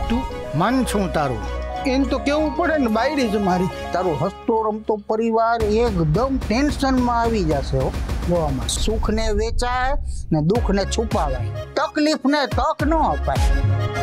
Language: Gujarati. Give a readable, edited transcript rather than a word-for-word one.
તું મન છું તારું એમ તો કેવું પડે ને, બાયડી છે મારી. તારું હસતો રમતો પરિવાર એકદમ ટેન્શનમાં આવી જશે હો. જોવામાં સુખને વેચાય ને દુઃખને છુપાવાય, તકલીફને તક ન અપાય.